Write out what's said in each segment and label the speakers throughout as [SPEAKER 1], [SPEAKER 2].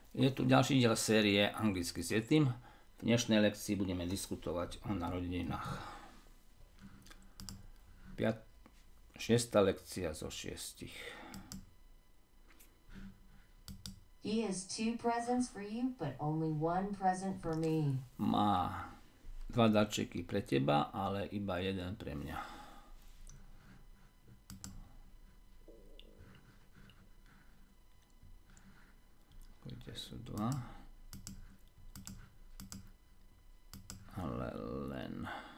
[SPEAKER 1] Je tu ďalší diel série Anglicky s Yetim. V dnešnej lekcii budeme diskutovať o narodeninách. 6. lekcia zo 6.
[SPEAKER 2] He has 2 presents for you, but only 1 present for me.
[SPEAKER 1] Má 2 darčeky pre teba, ale iba 1 pre mňa. Kde sú 2? Ale len.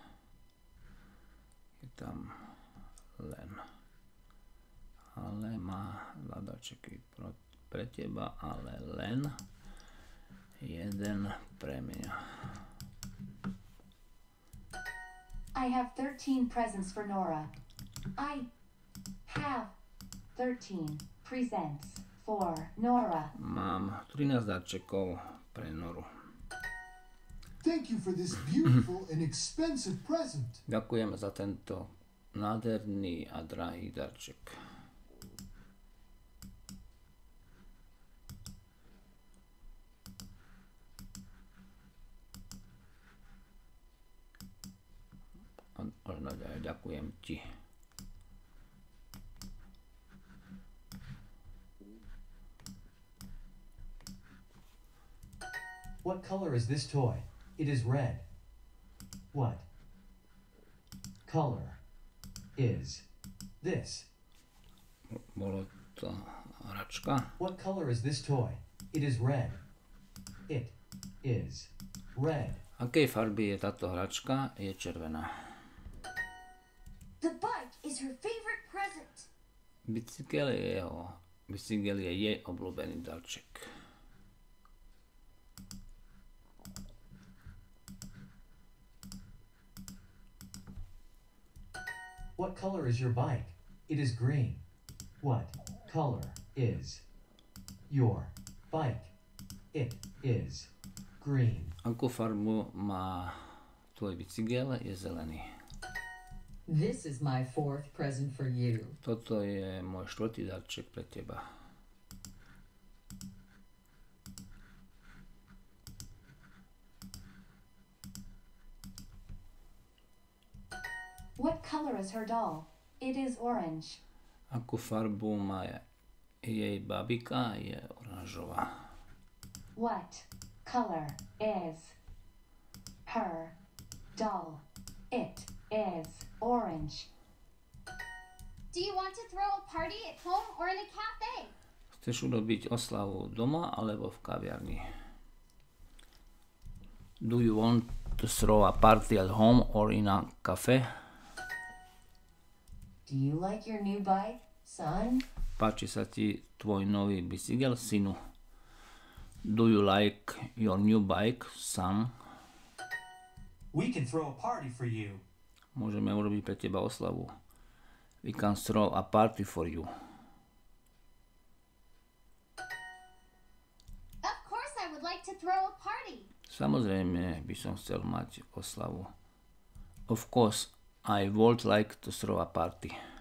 [SPEAKER 1] Je tam len. Ale má 2 darčeky pre teba, ale len 1 pre mňa.
[SPEAKER 2] I have 13 presents for Nora. I have 13 presents for Nora.
[SPEAKER 1] Mám 13 darčekov pre Noru.
[SPEAKER 3] Thank you for this beautiful and expensive present.
[SPEAKER 1] Ďakujem za tento nádherný a drahý darček. Ďakujem ti.
[SPEAKER 4] What color is this toy? It is red. What color is this?
[SPEAKER 1] Bolo to hračka.
[SPEAKER 4] What color is this toy? It is red. It is red.
[SPEAKER 1] Akej farby je táto hračka? Je červená.
[SPEAKER 2] The bike is her favorite present.
[SPEAKER 1] Bicykel je jej obľúbený darček.
[SPEAKER 4] What color is your bike? It is green. What color is your bike? It is green.
[SPEAKER 1] Akú farbu má tvoj bicykel? Je zelený.
[SPEAKER 5] This is my 4th present for you.
[SPEAKER 1] Toto je môj 4. darček pre teba.
[SPEAKER 2] What color is her doll? It is orange.
[SPEAKER 1] Akú farbu má jej babika? Je oranžová.
[SPEAKER 2] What color is her doll? It is orange.
[SPEAKER 6] Do you want to throw a party at home or in a cafe?
[SPEAKER 1] Chceš urobiť oslavu doma alebo v kaviarni? Do you want to throw a party at home or in a cafe?
[SPEAKER 2] Do you like your new bike, son?
[SPEAKER 1] Páči sa ti tvoj nový bicykel, synu? Do you like your new bike, son?
[SPEAKER 7] We can throw a party for you.
[SPEAKER 1] Môžeme urobiť pre teba oslavu. We can throw a party for you.
[SPEAKER 6] Of course I would like to throw a party.
[SPEAKER 1] Samozrejme by som chcel mať oslavu. Of course, I would like to throw a party.